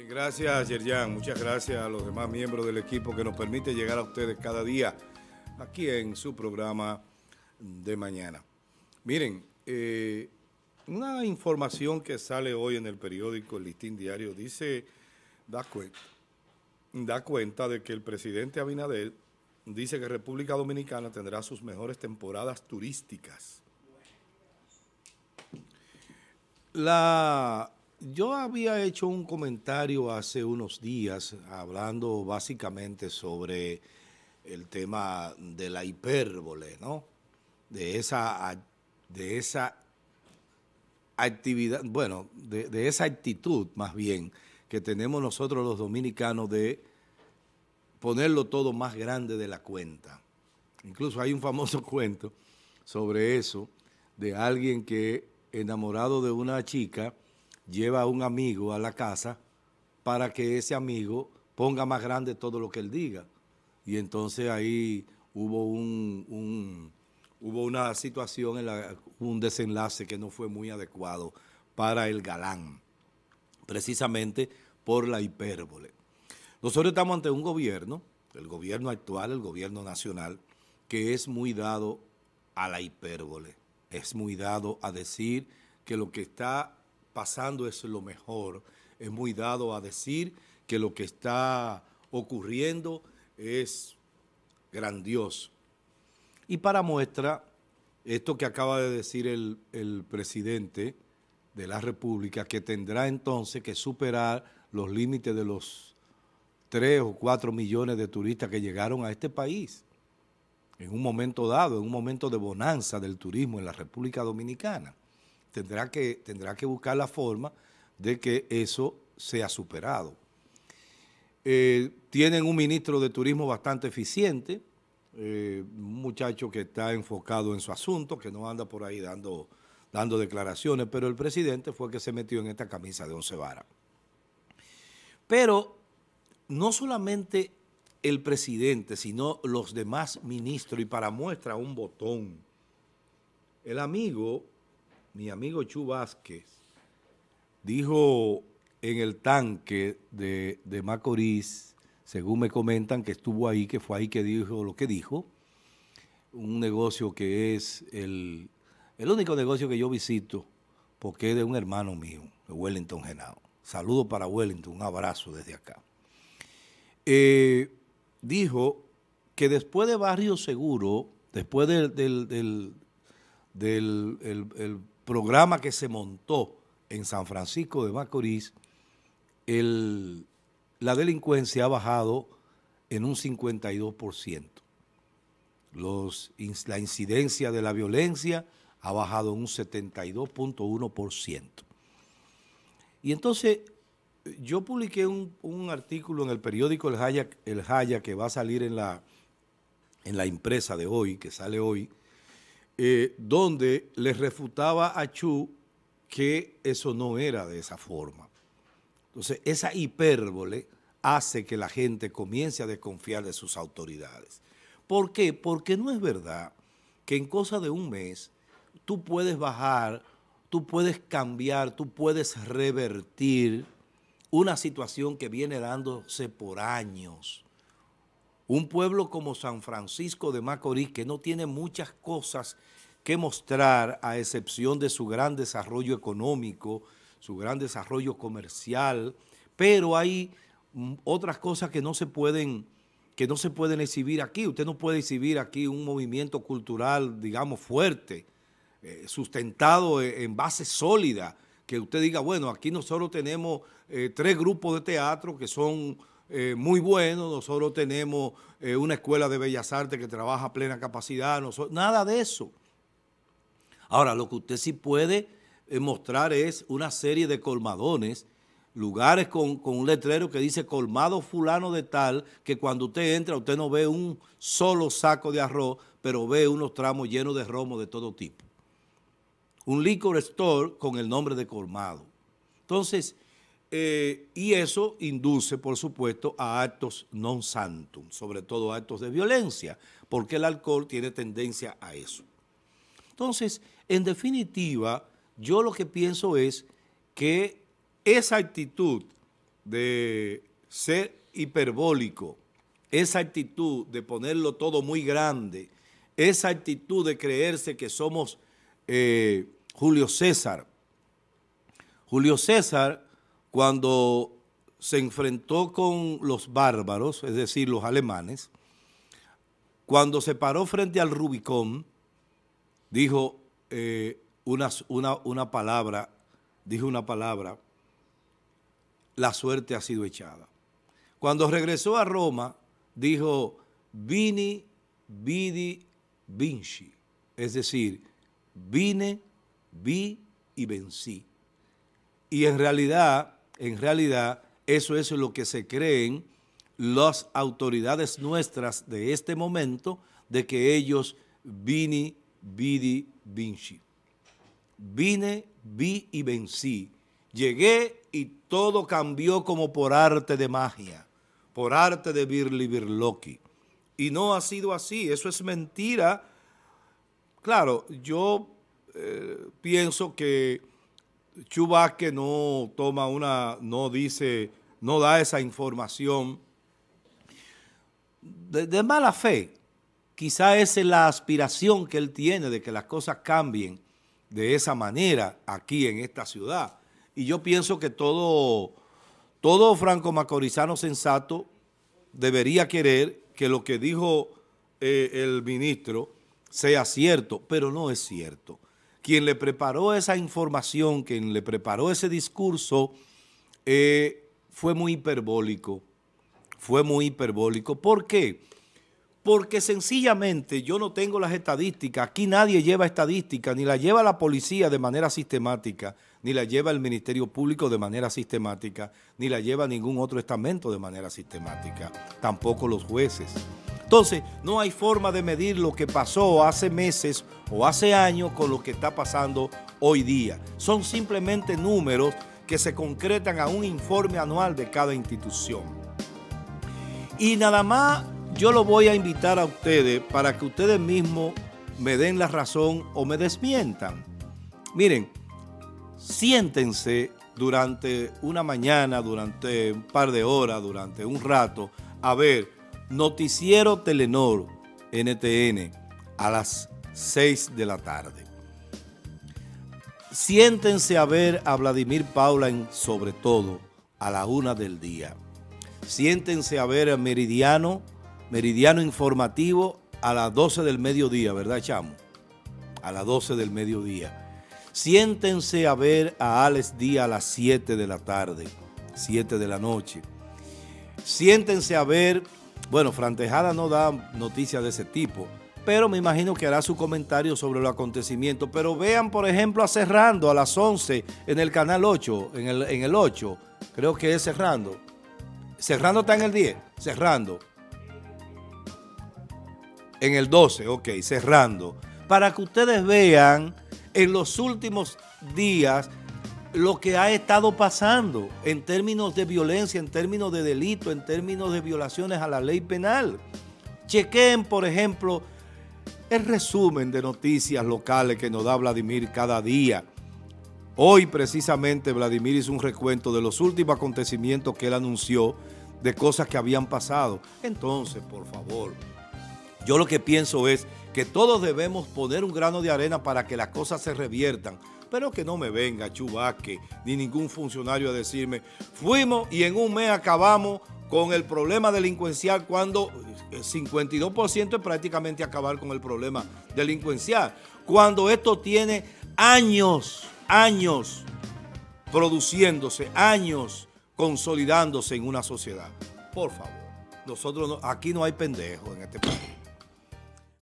Gracias, Yerjan. Muchas gracias a los demás miembros del equipo que nos permite llegar a ustedes cada día aquí en su programa de mañana. Miren, una información que sale hoy en el periódico El Listín Diario da cuenta de que el presidente Abinader dice que República Dominicana tendrá sus mejores temporadas turísticas. Yo había hecho un comentario hace unos días hablando básicamente sobre el tema de la hipérbole, ¿no? De esa actividad, bueno, de esa actitud más bien que tenemos nosotros los dominicanos de ponerlo todo más grande de la cuenta. Incluso hay un famoso cuento sobre eso de alguien que, enamorado de una chica, lleva a un amigo a la casa para que ese amigo ponga más grande todo lo que él diga. Y entonces ahí hubo una situación, un desenlace que no fue muy adecuado para el galán, precisamente por la hipérbole. Nosotros estamos ante un gobierno, el gobierno actual, el gobierno nacional, que es muy dado a la hipérbole, es muy dado a decir que lo que está pasando es lo mejor, es muy dado a decir que lo que está ocurriendo es grandioso. Y para muestra, esto que acaba de decir el presidente de la República, que tendrá entonces que superar los límites de los 3 o 4 millones de turistas que llegaron a este país en un momento dado, en un momento de bonanza del turismo en la República Dominicana. Tendrá que buscar la forma de que eso sea superado. Tienen un ministro de turismo bastante eficiente, un muchacho que está enfocado en su asunto, que no anda por ahí dando declaraciones, pero el presidente fue el que se metió en esta camisa de 11 varas. Pero no solamente el presidente, sino los demás ministros, y para muestra un botón, mi amigo Chu Vázquez, dijo en el tanque de Macorís, según me comentan que estuvo ahí, que fue ahí que dijo lo que dijo, un negocio que es el único negocio que yo visito, porque es de un hermano mío, de Wellington Genao. Saludos para Wellington, un abrazo desde acá. Dijo que después de Barrio Seguro, después del programa que se montó en San Francisco de Macorís, la delincuencia ha bajado en un 52%. La incidencia de la violencia ha bajado en un 72.1%. Y entonces yo publiqué un artículo en el periódico El Jaya, que va a salir en la impresa de hoy, que sale hoy, donde le refutaba a Chu que eso no era de esa forma. Entonces, esa hipérbole hace que la gente comience a desconfiar de sus autoridades. ¿Por qué? Porque no es verdad que en cosa de un mes tú puedes bajar, tú puedes cambiar, tú puedes revertir una situación que viene dándose por años. Un pueblo como San Francisco de Macorís, que no tiene muchas cosas que mostrar a excepción de su gran desarrollo económico, su gran desarrollo comercial, pero hay otras cosas que no se pueden exhibir aquí. Usted no puede exhibir aquí un movimiento cultural, digamos, fuerte, sustentado en base sólida, que usted diga, bueno, aquí nosotros tenemos 3 grupos de teatro que son muy buenos, nosotros tenemos una escuela de bellas artes que trabaja a plena capacidad, nada de eso. Ahora, lo que usted sí puede mostrar es una serie de colmadones, lugares con un letrero que dice colmado fulano de tal, que cuando usted entra usted no ve un solo saco de arroz, pero ve unos tramos llenos de romo de todo tipo. Un liquor store con el nombre de colmado. Entonces, y eso induce, por supuesto, a actos non santum, sobre todo actos de violencia, porque el alcohol tiene tendencia a eso. Entonces, en definitiva, yo lo que pienso es que esa actitud de ser hiperbólico, esa actitud de ponerlo todo muy grande, esa actitud de creerse que somos Julio César. Julio César, cuando se enfrentó con los bárbaros, es decir, los alemanes, cuando se paró frente al Rubicón, dijo una palabra, la suerte ha sido echada. Cuando regresó a Roma, dijo, vini, vidi, vinci, es decir, vine, vi y vencí. Y en realidad, eso es lo que se creen las autoridades nuestras de este momento, de que ellos vini, vidi, vinci. Vine, vi y vencí. Llegué y todo cambió como por arte de magia, por arte de birlibirloqui. Y no ha sido así, eso es mentira. Claro, yo pienso que Chu Vázquez no da esa información de mala fe. Quizá esa es la aspiración que él tiene de que las cosas cambien de esa manera aquí en esta ciudad. Y yo pienso que todo franco-macorizano sensato debería querer que lo que dijo el ministro sea cierto, pero no es cierto. Quien le preparó esa información, quien le preparó ese discurso, fue muy hiperbólico. ¿Por qué? Porque sencillamente yo no tengo las estadísticas. Aquí nadie lleva estadísticas, ni la lleva la policía de manera sistemática, ni la lleva el Ministerio Público de manera sistemática, ni la lleva ningún otro estamento de manera sistemática, tampoco los jueces. Entonces, no hay forma de medir lo que pasó hace meses o hace años con lo que está pasando hoy día. Son simplemente números que se concretan a un informe anual de cada institución. Y nada más yo lo voy a invitar a ustedes para que ustedes mismos me den la razón o me desmientan. Miren, siéntense durante una mañana, durante un par de horas, durante un rato, a ver Noticiero Telenor, NTN, a las 6 de la tarde. Siéntense a ver a Vladimir Paula Sobre Todo a la 1 del día. Siéntense a ver a Meridiano Informativo a las 12 del mediodía, ¿verdad, chamo? A las 12 del mediodía. Siéntense a ver a Alex Díaz a las 7 de la tarde, 7 de la noche. Siéntense a ver, bueno, Fran Tejada no da noticias de ese tipo, pero me imagino que hará su comentario sobre los acontecimientos. Pero vean, por ejemplo, a Serrando a las 11 en el canal 8, en el 8, creo que es Serrando. Serrando está en el 10, Serrando. En el 12, ok, Serrando. Para que ustedes vean en los últimos días lo que ha estado pasando en términos de violencia, en términos de delito, en términos de violaciones a la ley penal. Chequen, por ejemplo, el resumen de noticias locales que nos da Vladimir cada día. Hoy precisamente Vladimir hizo un recuento de los últimos acontecimientos que él anunció, de cosas que habían pasado. Entonces, por favor, yo lo que pienso es que todos debemos poner un grano de arena para que las cosas se reviertan, pero que no me venga Chu Vázquez ni ningún funcionario a decirme, fuimos y en un mes acabamos con el problema delincuencial, cuando el 52% es prácticamente acabar con el problema delincuencial, cuando esto tiene años produciéndose, años consolidándose en una sociedad. Por favor, aquí no hay pendejos en este país.